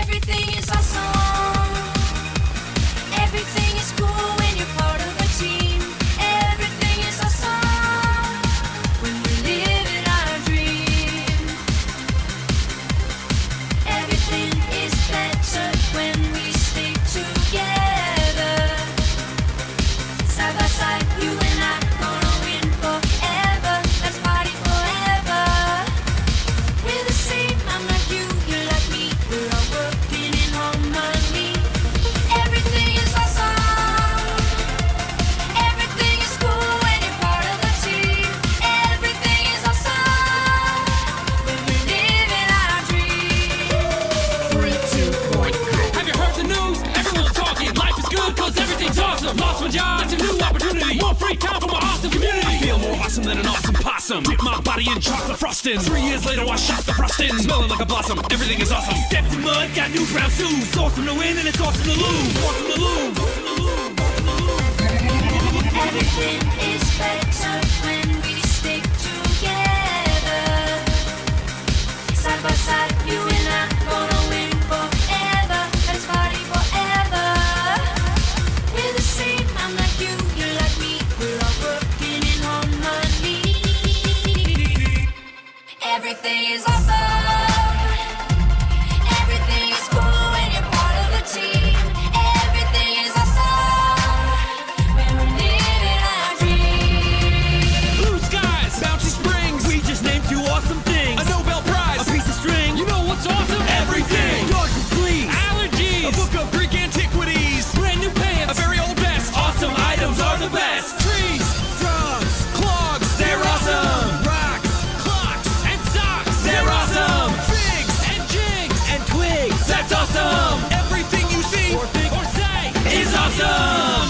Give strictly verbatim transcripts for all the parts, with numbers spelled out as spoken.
Everything is awesome. Everything is cool when you're part of a team. Everything is awesome when we're living our dream. Everything is better when we stick together. Side by side, you and I gonna win forever. Let's party forever. We're the same, I'm like you, you're like me. We're all working in harmony. Everything is awesome. Everything is cool when you're part of the team. Everything is awesome when we're living our dream. Three, two, one, go. Have you heard the news? Everyone's talking. Life is good cause everything's awesome. Lost my job, that's a new opportunity. More free time for my awesome community. I feel more awesome than an awesome possum. Dip my body in chocolate frosting. Three years later I shot the frosting. Smelling like a blossom, everything is awesome. Stepped in mud, got new brown shoes. It's awesome to win and it's awesome to lose. Awesome to lose. Everything is better when we stick together. Side by side, you and I gonna win forever. Let's party forever. We're the same, I'm like you, you're like me. We're all working in harmony. Everything is awesome. Everything is cool when you're part of the team. Everything is awesome when we're living our dream. Blue skies, bouncy springs. We just named two awesome things. A Nobel Prize, a piece of string. You know what's awesome? Everything. Dogs and fleas, allergies, a book of Greek antiquities, brand new pants, a very old vest. Awesome items are the best. Trees, drums, clogs, they're awesome. Rocks, clocks, and socks, they're awesome. Figs and jigs and twigs, that's awesome. Everything you see or think or say is awesome.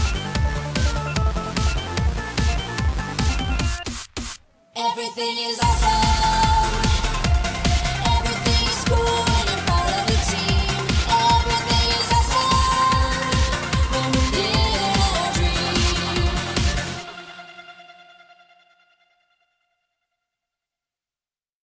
Everything is awesome.